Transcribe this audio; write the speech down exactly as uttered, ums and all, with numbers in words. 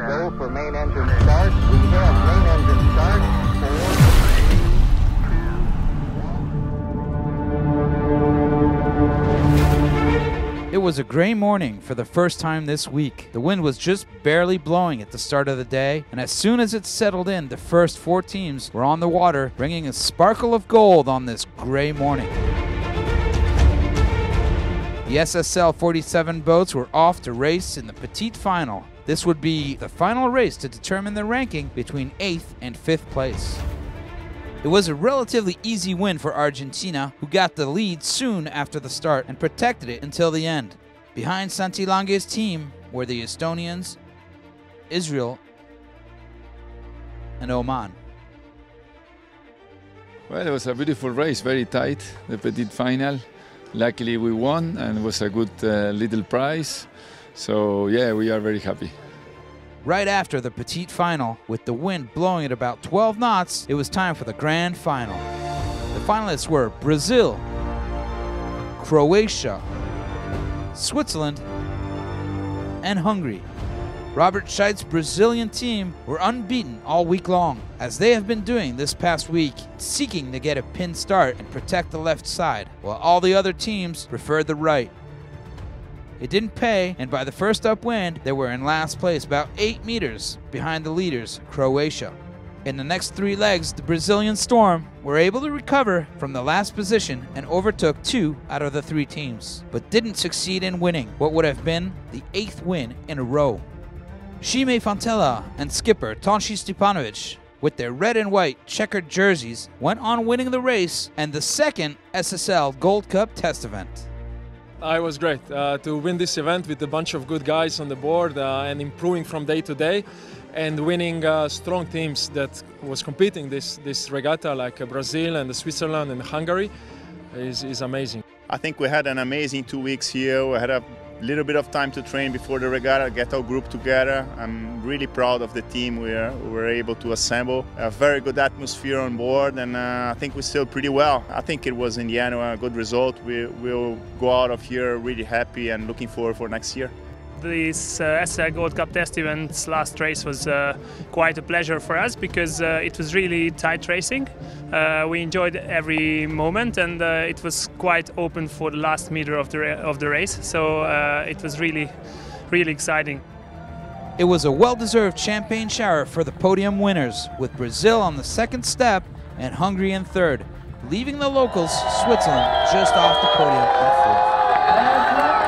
Go for main engine start. We have main engine start. It was a gray morning for the first time this week. The wind was just barely blowing at the start of the day, and as soon as it settled in, the first four teams were on the water, bringing a sparkle of gold on this gray morning. The S S L forty-seven boats were off to race in the Petite Final. This would be the final race to determine the ranking between eighth and fifth place. It was a relatively easy win for Argentina, who got the lead soon after the start and protected it until the end. Behind Santilange's team were the Estonians, Israel, and Oman. Well, it was a beautiful race, very tight, the Petite Final. Luckily we won, and it was a good uh, little prize. So yeah, we are very happy. Right after the Petite Final, with the wind blowing at about twelve knots, it was time for the Grand Final. The finalists were Brazil, Croatia, Switzerland, and Hungary. Robert Scheidt's Brazilian team were unbeaten all week long, as they have been doing this past week, seeking to get a pin start and protect the left side, while all the other teams preferred the right. It didn't pay, and by the first upwind, they were in last place, about eight meters behind the leaders, Croatia. In the next three legs, the Brazilian Storm were able to recover from the last position and overtook two out of the three teams, but didn't succeed in winning what would have been the eighth win in a row. Šime Fontela and skipper Tonči Stepanovic, with their red and white checkered jerseys, went on winning the race and the second S S L Gold Cup test event. Uh, it was great uh, to win this event with a bunch of good guys on the board uh, and improving from day to day, and winning uh, strong teams that was competing this this regatta, like uh, Brazil and Switzerland and Hungary, is, is amazing. I think we had an amazing two weeks here. We had a little bit of time to train before the regatta, get our group together. I'm really proud of the team we were, we were able to assemble. A very good atmosphere on board, and uh, I think we sailed pretty well. I think it was in the end a good result. We will go out of here really happy and looking forward for next year. This uh, S S L Gold Cup test event's last race was uh, quite a pleasure for us, because uh, it was really tight racing. Uh, we enjoyed every moment, and uh, it was quite open for the last meter of the of the race. So uh, it was really, really exciting. It was a well-deserved champagne shower for the podium winners, with Brazil on the second step and Hungary in third, leaving the locals, Switzerland, just off the podium in fourth.